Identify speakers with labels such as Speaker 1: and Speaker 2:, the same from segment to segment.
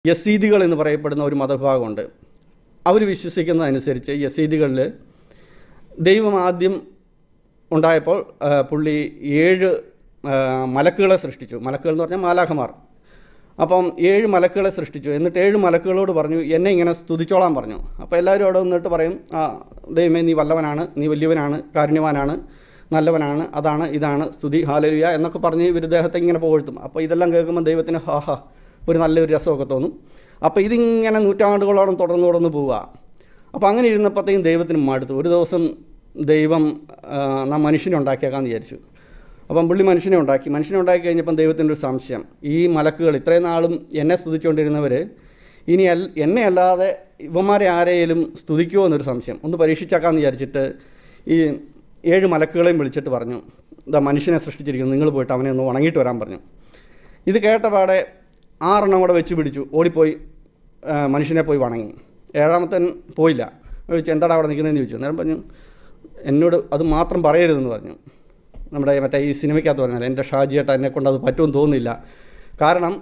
Speaker 1: യസീദികൾ എന്ന് പറയപ്പെടുന്ന ഒരു മതവിഭാഗമുണ്ട്. അവർ വിശ്വസിക്കുന്നതനുസരിച്ച് യസീദികളിൽ ദൈവം ആദ്യം ഉണ്ടായപ്പോൾ പുള്ളി 7 മലക്കുകളെ സൃഷ്ടിച്ചു. മലക്കുകൾ എന്ന് പറഞ്ഞാൽ മാലാഖമാർ. അപ്പം 7 മലക്കുകളെ സൃഷ്ടിച്ചു. എന്നിട്ട് 7 മലക്കുകളോട് പറഞ്ഞു, എന്നെ ഇങ്ങനെ സ്തുതിച്ചോളാൻ പറഞ്ഞു. അപ്പോൾ എല്ലാവരും അവിടെ നിന്നിട്ട് പറയും, ദൈവമേ നീ വല്ലവനാണ്, നീ വലിയവനാണ്, കാരുണ്യവാനാണ്, നല്ലവനാണ്, അതാണ് ഇതാണ്, സ്തുതി, ഹാലലുയ എന്നൊക്കെ പറഞ്ഞ് ഇവർ ദേഹത്തെ ഇങ്ങനെ പുകഴ്ത്തും. അപ്പോൾ ഇതെല്ലാം കേൾക്കുമ്പോൾ ദൈവത്തിന് ഹാ ഒരു നല്ലൊരു രസമൊക്കെ തോന്നും. അപ്പോൾ ഇതിങ്ങനെ നൂറ്റാണ്ടുകളോളം തുടർന്ന് പോവുക. അപ്പോൾ അങ്ങനെ ഇരുന്നപ്പോഴത്തേക്കും ദൈവത്തിന് മടുത്തു. ഒരു ദിവസം ദൈവം നാം മനുഷ്യനെ ഉണ്ടാക്കിയേക്കാമെന്ന് വിചാരിച്ചു. അപ്പം പുള്ളി മനുഷ്യനെ ഉണ്ടാക്കി കഴിഞ്ഞപ്പം ദൈവത്തിൻ്റെ ഒരു സംശയം, ഈ മലക്കുകൾ ഇത്രയും നാളും എന്നെ സ്തുതിച്ചുകൊണ്ടിരുന്നവർ ഇനി എന്നെ അല്ലാതെ ഇവന്മാരെ ആരെയും സ്തുതിക്കുമോ എന്നൊരു സംശയം. ഒന്ന് പരീക്ഷിച്ചേക്കാമെന്ന് വിചാരിച്ചിട്ട് ഈ 7 മലക്കുകളെയും വിളിച്ചിട്ട് പറഞ്ഞു, ഇതാ മനുഷ്യനെ സൃഷ്ടിച്ചിരിക്കുന്നു, നിങ്ങൾ പോയിട്ട് അവനെ ഒന്ന് വണങ്ങിയിട്ട് വരാൻ പറഞ്ഞു. ഇത് കേട്ടപാടെ 6 എണ്ണം കൂടെ വെച്ച് പിടിച്ചു, ഓടിപ്പോയി മനുഷ്യനെ പോയി വണങ്ങി. 7ാമത്തൻ പോയില്ല. ചോദിച്ചു, എന്താടാ അവിടെ നിൽക്കുന്നതെന്ന് ചോദിച്ചു. അന്നേരം പറഞ്ഞു, എന്നോട് അത് മാത്രം പറയരുതെന്ന് പറഞ്ഞു. നമ്മുടെ മറ്റേ ഈ സിനിമയ്ക്കകത്ത് പറഞ്ഞാൽ എൻ്റെ ഷാജിയേട്ടാ എന്നെക്കൊണ്ട് അത് പറ്റുമെന്ന് തോന്നുന്നില്ല. കാരണം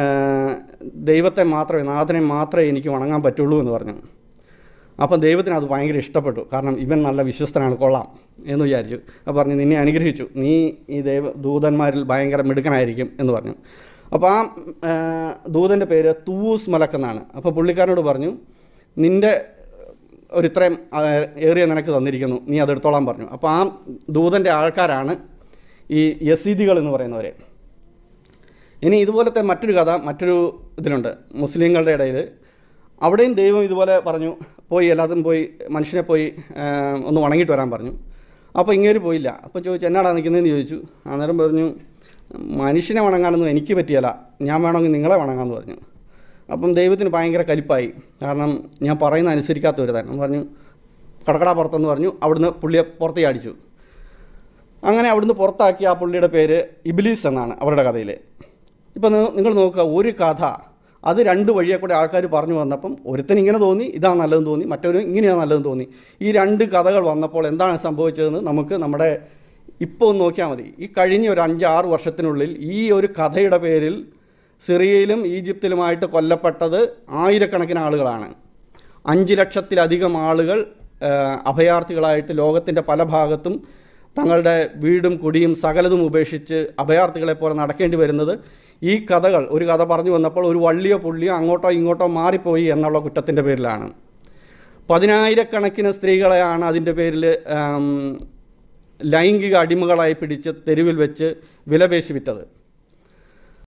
Speaker 1: ദൈവത്തെ മാത്രമേ, നാഥനെ മാത്രമേ എനിക്ക് വണങ്ങാൻ പറ്റുള്ളൂ എന്ന് പറഞ്ഞു. അപ്പം ദൈവത്തിന് അത് ഭയങ്കര ഇഷ്ടപ്പെട്ടു. കാരണം ഇവൻ നല്ല വിശ്വസ്തനാണ്, കൊള്ളാം എന്ന് വിചാരിച്ചു. അപ്പോൾ പറഞ്ഞു, നിന്നെ അനുഗ്രഹിച്ചു, നീ ഈ ദൂതന്മാരിൽ ഭയങ്കര മിടുക്കനായിരിക്കും എന്ന് പറഞ്ഞു. അപ്പോൾ ആ ദൂതൻ്റെ പേര് തൂസ് മലക്ക് എന്നാണ്. അപ്പോൾ പുള്ളിക്കാരനോട് പറഞ്ഞു, നിൻ്റെ ഒരിത്രയും ഏറിയ നിനക്ക് തന്നിരിക്കുന്നു, നീ അതെടുത്തോളാൻ പറഞ്ഞു. അപ്പോൾ ആ ദൂതൻ്റെ ആൾക്കാരാണ് ഈ യസീദികൾ എന്ന് പറയുന്നവരെ. ഇനി ഇതുപോലത്തെ മറ്റൊരു കഥ മറ്റൊരു ഇതിലുണ്ട് മുസ്ലിങ്ങളുടെ ഇടയിൽ. അവിടെയും ദൈവം ഇതുപോലെ പറഞ്ഞു, എല്ലാത്തും പോയി മനുഷ്യനെ പോയി ഒന്ന് വണങ്ങിയിട്ട് വരാൻ പറഞ്ഞു. അപ്പോൾ ഇങ്ങേര് പോയില്ല. അപ്പോൾ ചോദിച്ചു, എന്നാടാ നിൽക്കുന്നതെന്ന് ചോദിച്ചു. അന്നേരം പറഞ്ഞു, മനുഷ്യനെ വണങ്ങാനൊന്നും എനിക്ക് പറ്റിയല്ല, ഞാൻ വേണമെങ്കിൽ നിങ്ങളെ വണങ്ങാമെന്ന് പറഞ്ഞു. അപ്പം ദൈവത്തിന് ഭയങ്കര കലിപ്പായി. കാരണം ഞാൻ പറയുന്ന അനുസരിക്കാത്ത ഒരു തന്നെ പറഞ്ഞു, കടക്കട പുറത്തെന്ന് പറഞ്ഞു. അവിടുന്ന് പുള്ളിയെ പുറത്ത് ചാടിച്ചു. അങ്ങനെ അവിടുന്ന് പുറത്താക്കി. ആ പുള്ളിയുടെ പേര് ഇബ്ലീസ് എന്നാണ് അവരുടെ കഥയിൽ. ഇപ്പം നിങ്ങൾ നോക്കുക, ഒരു കഥ അത് 2 വഴിയെ കൂടെ ആൾക്കാർ പറഞ്ഞു വന്നപ്പം ഒരുത്തന് ഇങ്ങനെ തോന്നി, ഇതാണ് നല്ലതെന്ന് തോന്നി, മറ്റൊരു ഇങ്ങനെയാണ് നല്ലതെന്ന് തോന്നി. ഈ 2 കഥകൾ വന്നപ്പോൾ എന്താണ് സംഭവിച്ചതെന്ന് നമുക്ക് നമ്മുടെ ഇപ്പോൾ ഒന്ന് നോക്കിയാൽ മതി. ഈ കഴിഞ്ഞ ഒരു 5-6 വർഷത്തിനുള്ളിൽ ഈ ഒരു കഥയുടെ പേരിൽ സിറിയയിലും ഈജിപ്തിലുമായിട്ട് കൊല്ലപ്പെട്ടത് ആയിരക്കണക്കിന് ആളുകളാണ്. 5 ലക്ഷത്തിലധികം ആളുകൾ അഭയാർത്ഥികളായിട്ട് ലോകത്തിൻ്റെ പല ഭാഗത്തും തങ്ങളുടെ വീടും കുടിയും സകലതും ഉപേക്ഷിച്ച് അഭയാർത്ഥികളെപ്പോലെ നടക്കേണ്ടി വരുന്നത് ഈ കഥകൾ, ഒരു കഥ പറഞ്ഞു വന്നപ്പോൾ ഒരു വള്ളിയോ പുള്ളിയോ അങ്ങോട്ടോ ഇങ്ങോട്ടോ മാറിപ്പോയി എന്നുള്ള കുറ്റത്തിൻ്റെ പേരിലാണ്. 10,000-കണക്കിന് സ്ത്രീകളെയാണ് അതിൻ്റെ പേരിൽ ലൈംഗിക അടിമകളായി പിടിച്ച് തെരുവിൽ വെച്ച് വിലപേശി വിറ്റത്.